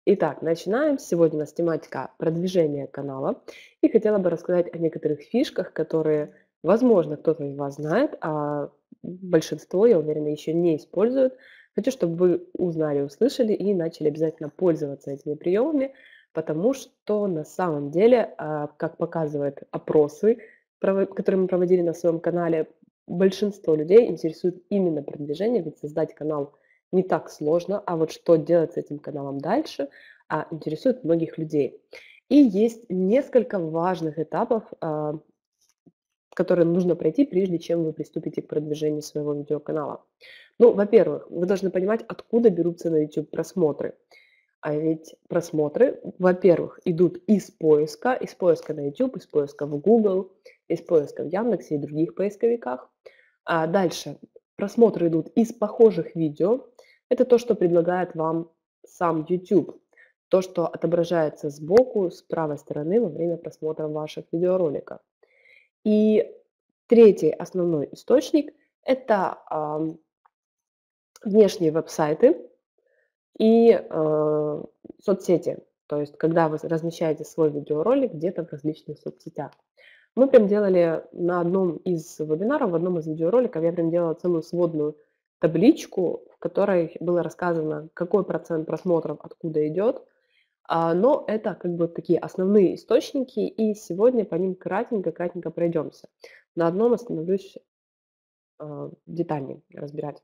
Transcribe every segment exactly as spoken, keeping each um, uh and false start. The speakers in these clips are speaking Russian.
Итак, начинаем. Сегодня у нас тематика продвижения канала. И хотела бы рассказать о некоторых фишках, которые, возможно, кто-то из вас знает, а большинство, я уверена, еще не используют. Хочу, чтобы вы узнали, услышали и начали обязательно пользоваться этими приемами, потому что на самом деле, а, как показывают опросы, прово- которые мы проводили на своем канале, большинство людей интересует именно продвижение, ведь создать канал не так сложно, а вот что делать с этим каналом дальше, а, интересует многих людей. И есть несколько важных этапов, а, которые нужно пройти, прежде чем вы приступите к продвижению своего видеоканала. Ну, во-первых, вы должны понимать, откуда берутся на YouTube просмотры. А ведь просмотры, во-первых, идут из поиска, из поиска на YouTube, из поиска в Google, из поиска в Яндексе и других поисковиках. А дальше просмотры идут из похожих видео. Это то, что предлагает вам сам YouTube. То, что отображается сбоку, с правой стороны во время просмотра ваших видеороликов. И третий основной источник– это ам, внешние веб-сайты и э, соцсети. То есть, когда вы размещаете свой видеоролик где-то в различных соцсетях. Мы прям делали на одном из вебинаров, в одном из видеороликов, я прям делала целую сводную табличку, в которой было рассказано, какой процент просмотров откуда идет. А, Но это как бы такие основные источники, и сегодня по ним кратенько-кратенько пройдемся. На одном остановлюсь а, детальнее разбирать.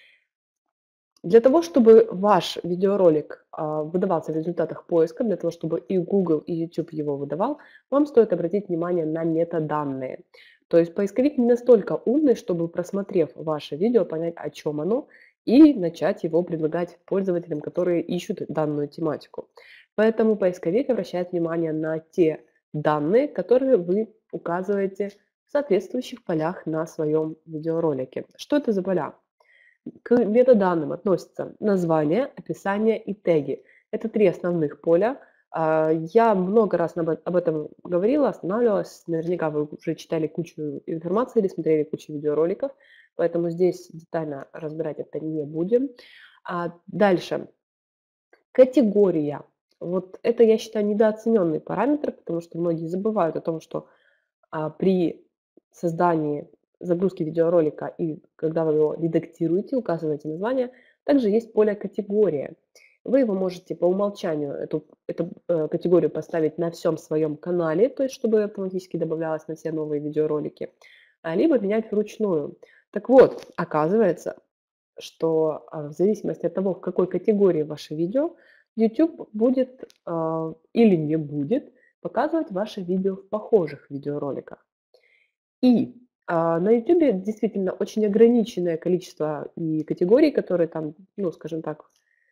Для того, чтобы ваш видеоролик а, выдавался в результатах поиска, для того, чтобы и Google, и YouTube его выдавал, вам стоит обратить внимание на метаданные. То есть поисковик не настолько умный, чтобы, просмотрев ваше видео, понять, о чем оно, и начать его предлагать пользователям, которые ищут данную тематику. Поэтому поисковик обращает внимание на те данные, которые вы указываете в соответствующих полях на своем видеоролике. Что это за поля? К метаданным относятся название, описание и теги. Это три основных поля. А, Я много раз об об этом говорила, останавливалась. Наверняка вы уже читали кучу информации или смотрели кучу видеороликов, поэтому здесь детально разбирать это не будем. А Дальше. Категория. Вот это, я считаю, недооцененный параметр, потому что многие забывают о том, что а, при создании загрузки видеоролика и когда вы его редактируете, указываете название, также есть поле «Категория». Вы его можете по умолчанию, эту, эту э, категорию поставить на всем своем канале, то есть чтобы автоматически добавлялось на все новые видеоролики, а, либо менять вручную. Так вот, оказывается, что а, в зависимости от того, в какой категории ваше видео, YouTube будет а, или не будет показывать ваше видео в похожих видеороликах. И а, на YouTube действительно очень ограниченное количество и категорий, которые там, ну, скажем так,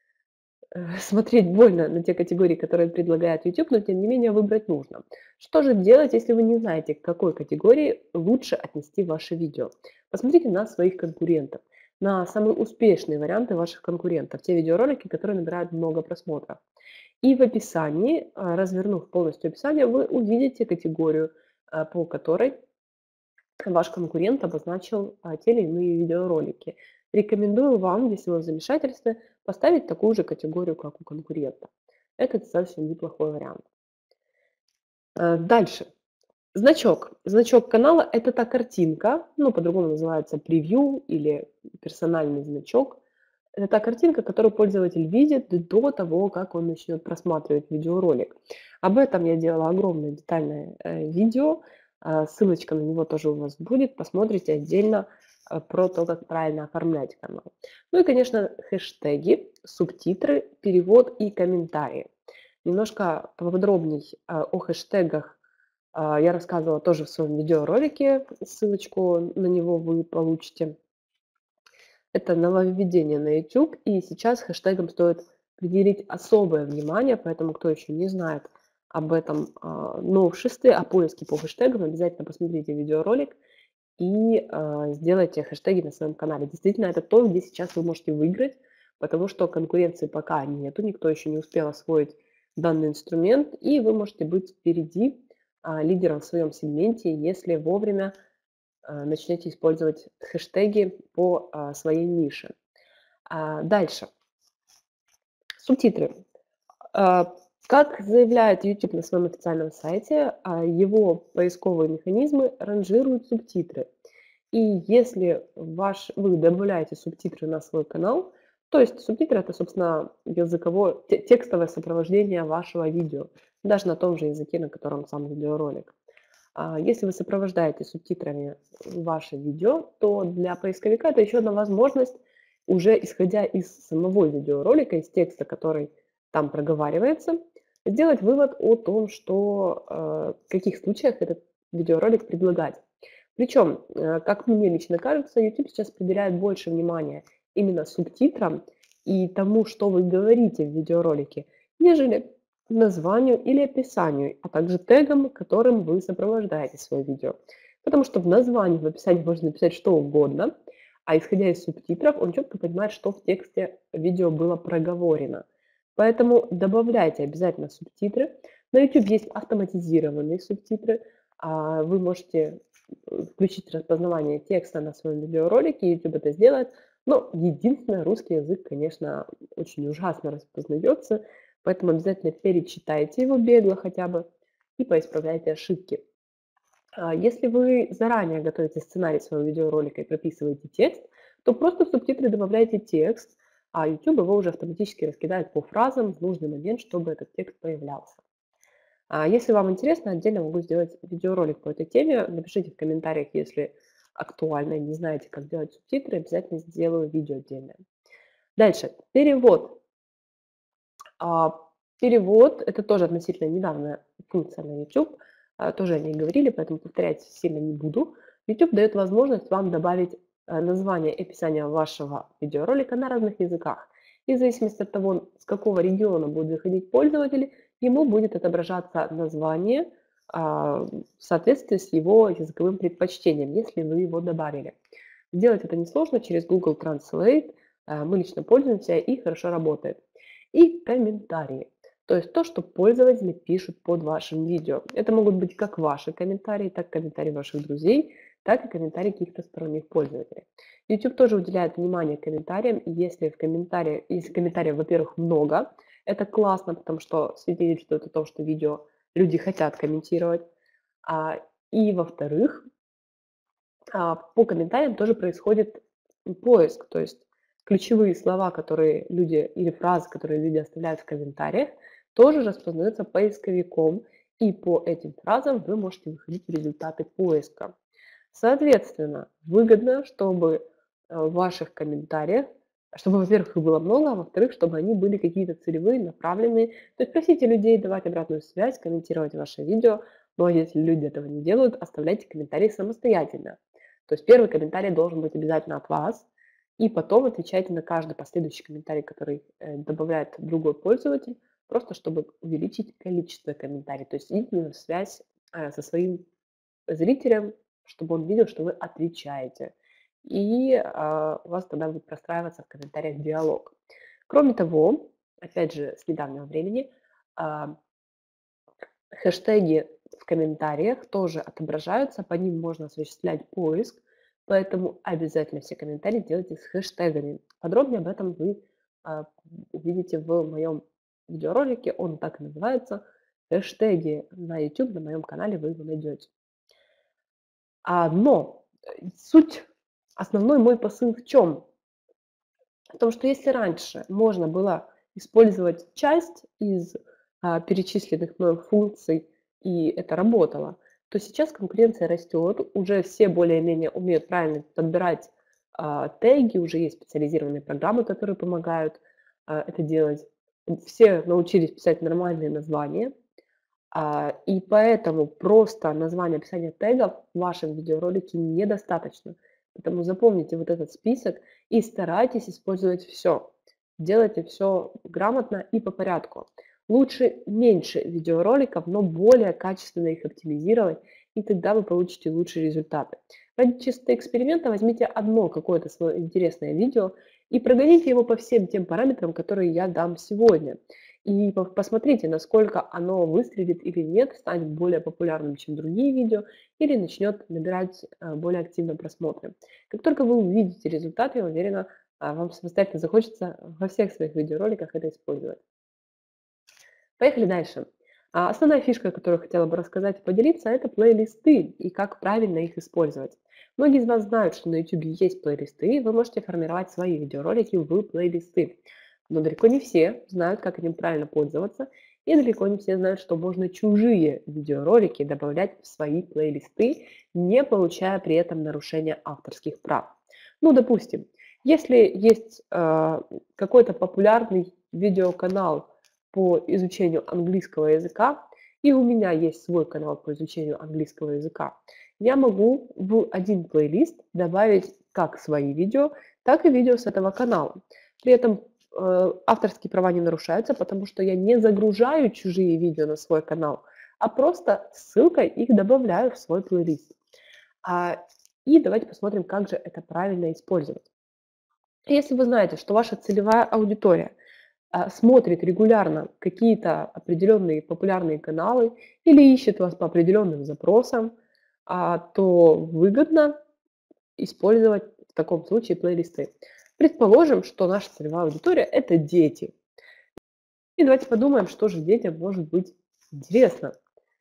э, смотреть больно на те категории, которые предлагает YouTube, но тем не менее выбрать нужно. Что же делать, если вы не знаете, к какой категории лучше отнести ваше видео? Посмотрите на своих конкурентов, на самые успешные варианты ваших конкурентов, те видеоролики, которые набирают много просмотров. И в описании, а, развернув полностью описание, вы увидите категорию, а, по которой ваш конкурент обозначил а, те или иные видеоролики. Рекомендую вам, если вы в замешательстве, поставить такую же категорию, как у конкурента. Это достаточно неплохой вариант. Э, Дальше. Значок. Значок канала– это та картинка, ну, по-другому называется превью или персональный значок. Это та картинка, которую пользователь видит до того, как он начнет просматривать видеоролик. Об этом я делала огромное детальное э, видео. а, Ссылочка на него тоже у вас будет. Посмотрите отдельно э, про то, как правильно оформлять канал. Ну и, конечно, хэштеги, субтитры, перевод и комментарии. Немножко поподробней э, о хэштегах а, я рассказывала тоже в своем видеоролике, ссылочку на него вы получите. Это нововведение на YouTube, и сейчас хэштегам стоит уделить особое внимание, поэтому кто еще не знает об этом а, новшестве, о поиске по хэштегам, обязательно посмотрите видеоролик и а, сделайте хэштеги на своем канале. Действительно, это то, где сейчас вы можете выиграть, потому что конкуренции пока нету, никто еще не успел освоить данный инструмент, и вы можете быть впереди а, лидером в своем сегменте, если вовремя а, начнете использовать хэштеги по а, своей нише. А, Дальше. Субтитры. А, Как заявляет YouTube на своем официальном сайте, а, его поисковые механизмы ранжируют субтитры. И если ваш, вы добавляете субтитры на свой канал, то есть субтитры это, собственно, языковое, те- текстовое сопровождение вашего видео, даже на том же языке, на котором сам видеоролик. А Если вы сопровождаете субтитрами ваше видео, то для поисковика это еще одна возможность, уже исходя из самого видеоролика, из текста, который там проговаривается, сделать вывод о том, что э, в каких случаях этот видеоролик предлагать. Причем, э, как мне лично кажется, YouTube сейчас придает больше внимания именно субтитрам и тому, что вы говорите в видеоролике, нежели названию или описанию, а также тегам, которым вы сопровождаете свое видео. Потому что в названии, в описании можно написать что угодно, а исходя из субтитров, он четко понимает, что в тексте видео было проговорено. Поэтому добавляйте обязательно субтитры. На YouTube есть автоматизированные субтитры. а Вы можете э, включить распознавание текста на своем видеоролике, YouTube это сделает. Но единственное, русский язык, конечно, очень ужасно распознается, поэтому обязательно перечитайте его бегло хотя бы и поисправляйте ошибки. А Если вы заранее готовите сценарий своего видеоролика и прописываете текст, то просто в субтитры добавляйте текст, а YouTube его уже автоматически раскидает по фразам в нужный момент, чтобы этот текст появлялся. А Если вам интересно, отдельно могу сделать видеоролик по этой теме. Напишите в комментариях, если актуально и не знаете, как делать субтитры, обязательно сделаю видео отдельное. Дальше. Перевод. А, Перевод- это тоже относительно недавняя функция на YouTube, а, тоже о ней говорили, поэтому повторять сильно не буду. YouTube дает возможность вам добавить э, название и описание вашего видеоролика на разных языках. И в зависимости от того, с какого региона будет заходить пользователь, ему будет отображаться название а, в соответствии с его языковым предпочтением, если вы его добавили. Сделать это несложно через Google Translate. э, Мы лично пользуемся и хорошо работает. И комментарии. То есть то, что пользователи пишут под вашим видео. Это могут быть как ваши комментарии, так и комментарии ваших друзей, так и комментарии каких-то сторонних пользователей. YouTube тоже уделяет внимание комментариям, и если в комментариях, если комментариев, во-первых, много, это классно, потому что свидетельствует о том, что видео люди хотят комментировать. А, и во-вторых, а, по комментариям тоже происходит поиск, то есть ключевые слова, которые люди или фразы, которые люди оставляют в комментариях, тоже распознаются поисковиком, и по этим фразам вы можете выходить в результаты поиска. Соответственно, выгодно, чтобы э, в ваших комментариях, чтобы, во-первых, их было много, а во-вторых, чтобы они были какие-то целевые, направленные. То есть просите людей давать обратную связь, комментировать ваше видео, но если люди этого не делают, оставляйте комментарии самостоятельно. То есть первый комментарий должен быть обязательно от вас, и потом отвечайте на каждый последующий комментарий, который э, добавляет другой пользователь, просто чтобы увеличить количество комментариев, то есть идите связь э, со своим зрителем, чтобы он видел, что вы отвечаете. И а, у вас тогда будет простраиваться в комментариях диалог. Кроме того, опять же, с недавнего времени, а, хэштеги в комментариях тоже отображаются, по ним можно осуществлять поиск, поэтому обязательно все комментарии делайте с хэштегами. Подробнее об этом вы а, увидите в моем видеоролике, он так и называется. Хэштеги на YouTube, на моем канале вы его найдете. А, но э, суть, основной мой посыл в чем? В том, что если раньше можно было использовать часть из а, перечисленных мной функций, и это работало, то сейчас конкуренция растет, уже все более-менее умеют правильно подбирать а, теги, уже есть специализированные программы, которые помогают а, это делать. Все научились писать нормальные названия, а, и поэтому просто название, описание тегов в вашем видеоролике недостаточно. Поэтому запомните вот этот список и старайтесь использовать все. Делайте все грамотно и по порядку. Лучше меньше видеороликов, но более качественно их оптимизировать, и тогда вы получите лучшие результаты. Ради чисто эксперимента возьмите одно какое-то свое интересное видео и прогоните его по всем тем параметрам, которые я дам сегодня. И по- посмотрите, насколько оно выстрелит или нет, станет более популярным, чем другие видео, или начнет набирать э, более активно просмотры. Как только вы увидите результат, я уверена, а, вам самостоятельно захочется во всех своих видеороликах это использовать. Поехали дальше. А, Основная фишка, которую хотела бы рассказать и поделиться, это плейлисты и как правильно их использовать. Многие из вас знают, что на YouTube есть плейлисты, и вы можете формировать свои видеоролики в плейлисты. Но далеко не все знают, как этим правильно пользоваться, и далеко не все знают, что можно чужие видеоролики добавлять в свои плейлисты, не получая при этом нарушения авторских прав. Ну, допустим, если есть э, какой-то популярный видеоканал по изучению английского языка, и у меня есть свой канал по изучению английского языка, я могу в один плейлист добавить как свои видео, так и видео с этого канала. При этом э, авторские права не нарушаются, потому что я не загружаю чужие видео на свой канал, а просто ссылкой их добавляю в свой плейлист. А, и давайте посмотрим, как же это правильно использовать. Если вы знаете, что ваша целевая аудитория а, смотрит регулярно какие-то определенные популярные каналы или ищет вас по определенным запросам, а, то выгодно использовать в таком случае плейлисты. Предположим, что наша целевая аудитория – это дети. И давайте подумаем, что же детям может быть интересно.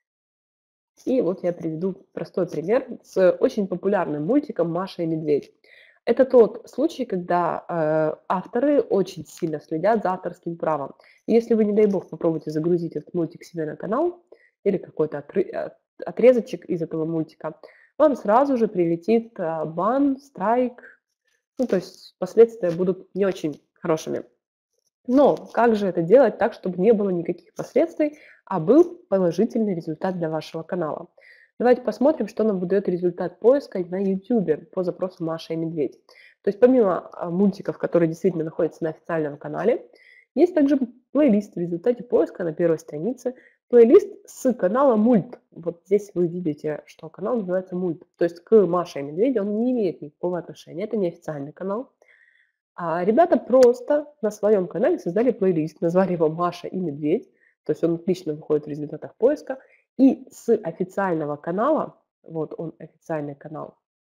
И вот я приведу простой пример с очень популярным мультиком «Маша и медведь». Это тот случай, когда э, авторы очень сильно следят за авторским правом. И если вы, не дай бог, попробуете загрузить этот мультик себе на канал или какой-то отры- отрезочек из этого мультика, вам сразу же прилетит э, бан, страйк, ну то есть последствия будут не очень хорошими. Но как же это делать так, чтобы не было никаких последствий, а был положительный результат для вашего канала? Давайте посмотрим, что нам выдает результат поиска на YouTube по запросу «Маша и медведь». То есть помимо а, мультиков, которые действительно находятся на официальном канале, есть также плейлист в результате поиска на первой странице. Плейлист с канала «Мульт». Вот здесь вы видите, что канал называется «Мульт». То есть к «Маше и медведю» он не имеет никакого отношения. Это не официальный канал. А ребята просто на своем канале создали плейлист, назвали его «Маша и медведь», то есть он отлично выходит в результатах поиска, и с официального канала, вот он официальный канал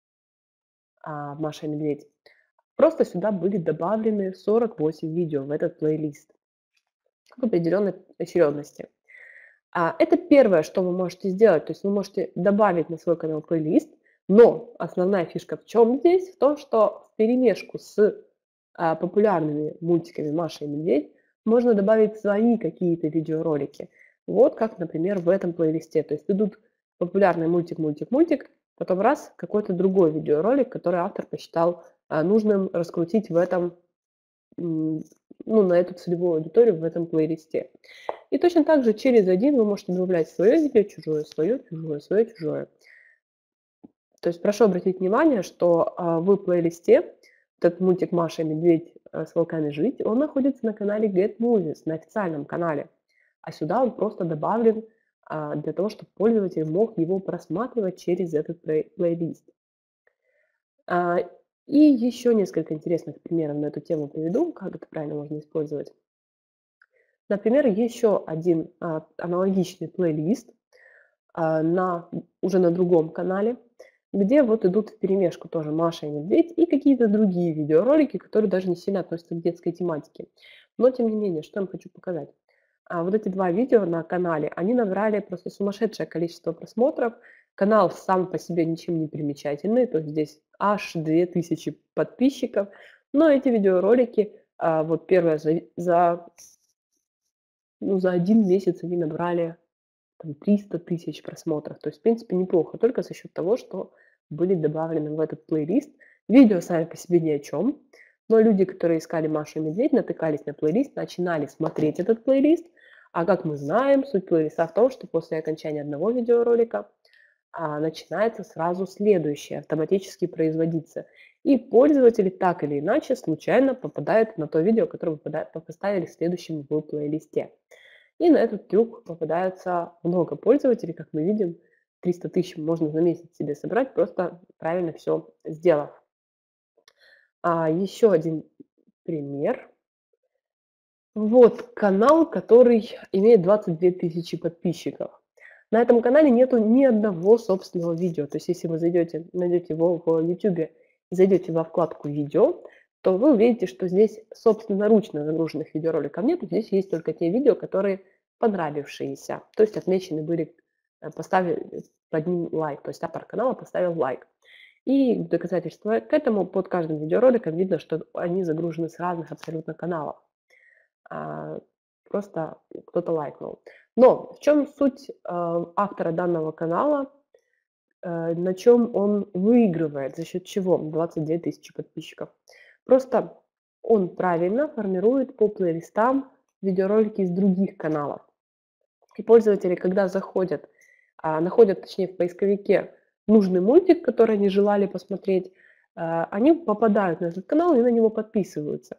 а, «Маша и медведь», просто сюда были добавлены сорок восемь видео в этот плейлист в определенной очередности. А, это первое, что вы можете сделать, то есть вы можете добавить на свой канал плейлист, но основная фишка в чем здесь? В том, что вперемешку с а, популярными мультиками «Маша и медведь» можно добавить свои какие-то видеоролики. Вот как, например, в этом плейлисте. То есть идут популярный мультик, мультик, мультик, потом раз какой-то другой видеоролик, который автор посчитал а, нужным раскрутить в этом, м, ну, на эту целевую аудиторию в этом плейлисте. И точно так же через один вы можете добавлять свое видео, чужое, свое, чужое, свое, чужое. То есть прошу обратить внимание, что а, в плейлисте этот мультик «Маша и медведь а, с волками жить», он находится на канале Get Movies, на официальном канале. А сюда он просто добавлен а, для того, чтобы пользователь мог его просматривать через этот плей- плейлист. А, и еще несколько интересных примеров на эту тему приведу, как это правильно можно использовать. Например, еще один а, аналогичный плейлист а, на, уже на другом канале, где вот идут вперемешку тоже Маша и медведь и какие-то другие видеоролики, которые даже не сильно относятся к детской тематике. Но тем не менее, что я вам хочу показать. А вот эти два видео на канале, они набрали просто сумасшедшее количество просмотров. Канал сам по себе ничем не примечательный, то есть здесь аж две тысячи подписчиков. Но эти видеоролики, а, вот первое за, за, ну, за один месяц они набрали там триста тысяч просмотров. То есть, в принципе, неплохо, только за счет того, что были добавлены в этот плейлист. Видео сами по себе ни о чем, но люди, которые искали Машу и Медведь, натыкались на плейлист, начинали смотреть этот плейлист. А как мы знаем, суть плейлиста в том, что после окончания одного видеоролика а, начинается сразу следующее, автоматически производиться. И пользователи так или иначе случайно попадают на то видео, которое вы поставили следующим в плейлисте. И на этот трюк попадается много пользователей, как мы видим, триста тысяч можно за месяц себе собрать, просто правильно все сделав. А еще один пример. Вот канал, который имеет двадцать две тысячи подписчиков. На этом канале нету ни одного собственного видео. То есть если вы зайдете, найдете его в YouTube и зайдете во вкладку «Видео», то вы увидите, что здесь собственноручно загруженных видеороликов нет. Здесь есть только те видео, которые понравившиеся, то есть отмечены были, э, поставили под ним лайк, то есть автор канала поставил лайк. И в доказательство к этому под каждым видеороликом видно, что они загружены с разных абсолютно каналов. А, просто кто-то лайкнул. Но в чем суть, э, автора данного канала, э, на чем он выигрывает, за счет чего двадцать две тысячи подписчиков? Просто он правильно формирует по плейлистам видеоролики из других каналов. И пользователи, когда заходят, а, находят, точнее, в поисковике нужный мультик, который они желали посмотреть, а, они попадают на этот канал и на него подписываются.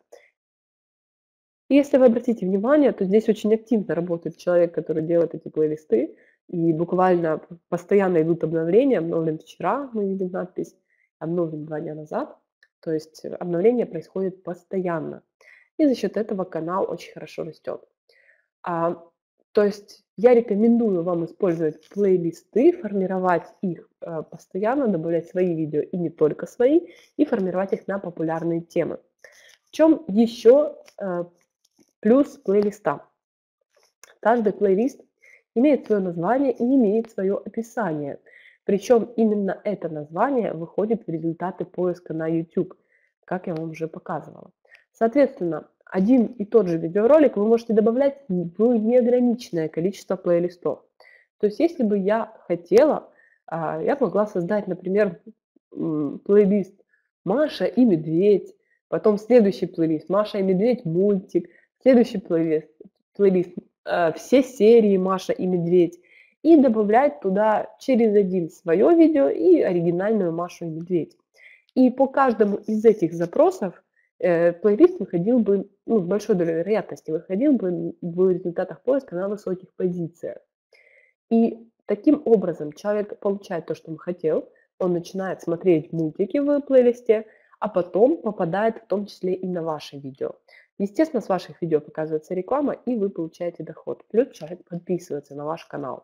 И если вы обратите внимание, то здесь очень активно работает человек, который делает эти плейлисты, и буквально постоянно идут обновления. Обновлен вчера, мы видим надпись, обновлен два дня назад. То есть обновления происходят постоянно. И за счет этого канал очень хорошо растет. А, то есть я рекомендую вам использовать плейлисты, формировать их э, постоянно, добавлять свои видео и не только свои, и формировать их на популярные темы. В чем еще э, плюс плейлиста? Каждый плейлист имеет свое название и имеет свое описание. Причем именно это название выходит в результаты поиска на YouTube, как я вам уже показывала. Соответственно, один и тот же видеоролик вы можете добавлять в неограниченное количество плейлистов. То есть, если бы я хотела, а, я могла создать, например, плейлист «Маша и медведь», потом следующий плейлист «Маша и медведь мультик», следующий плейлист, плейлист э, «Все серии Маша и медведь», и добавлять туда через один свое видео и оригинальную Машу и медведь. И по каждому из этих запросов э, плейлист выходил бы, ну, с большой долей вероятности, выходил бы в результатах поиска на высоких позициях. И таким образом человек получает то, что он хотел, он начинает смотреть мультики в плейлисте, а потом попадает в том числе и на ваши видео. Естественно, с ваших видео показывается реклама, и вы получаете доход. Плюс человек подписывается на ваш канал.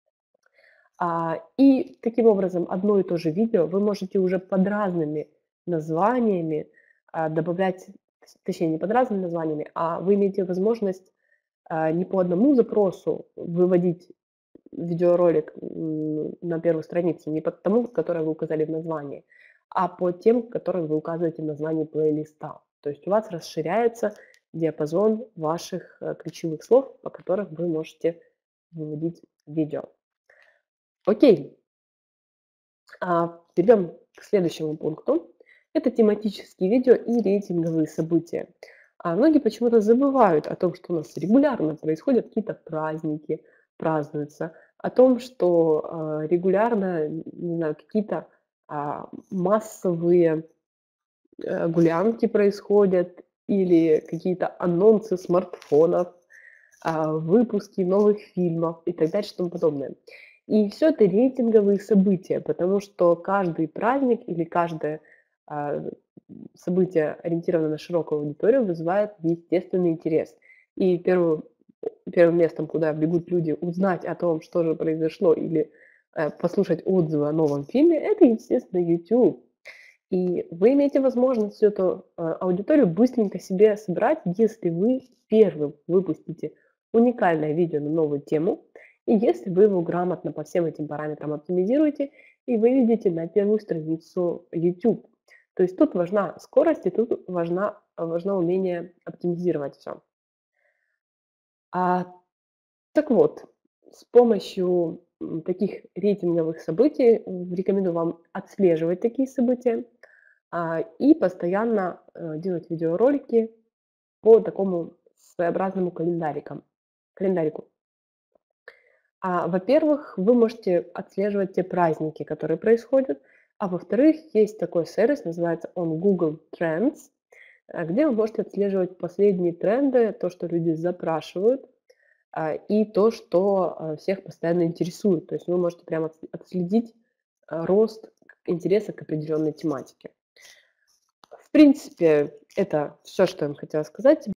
А, и таким образом одно и то же видео вы можете уже под разными названиями а, добавлять, точнее не под разными названиями, а вы имеете возможность а, не по одному запросу выводить видеоролик на первую страницу, не по тому, который вы указали в названии, а по тем, которые вы указываете в названии плейлиста. То есть у вас расширяется диапазон ваших э, ключевых слов, по которым вы можете выводить видео. Окей. А, перейдем к следующему пункту. Это тематические видео и рейтинговые события. А многие почему-то забывают о том, что у нас регулярно происходят какие-то праздники, празднуются, о том, что а, регулярно, не знаю, какие-то а, массовые э, гулянки происходят или какие-то анонсы смартфонов, а, выпуски новых фильмов и так далее, и тому подобное. И все это рейтинговые события, потому что каждый праздник или каждое а, событие, ориентированное на широкую аудиторию, вызывает естественный интерес. И первым, первым местом, куда бегут люди узнать о том, что же произошло, или э, послушать отзывы о новом фильме, это, естественно, YouTube. И вы имеете возможность всю эту э, аудиторию быстренько себе собрать, если вы первым выпустите уникальное видео на новую тему, и если вы его грамотно по всем этим параметрам оптимизируете и выведете на первую страницу YouTube. То есть тут важна скорость, и тут важна, важно умение оптимизировать все. А, так вот, с помощью м, таких рейтинговых событий м, рекомендую вам отслеживать такие события а, и постоянно э, делать видеоролики по такому своеобразному календарику. календарику. А, во-первых, вы можете отслеживать те праздники, которые происходят, а во-вторых, есть такой сервис, называется он Google Trends, э, где вы можете отслеживать последние тренды, то, что люди запрашивают, а, и то, что а, всех постоянно интересует. То есть вы можете прямо отс- отследить а, рост интереса к определенной тематике. В принципе, это все, что я вам хотела сказать.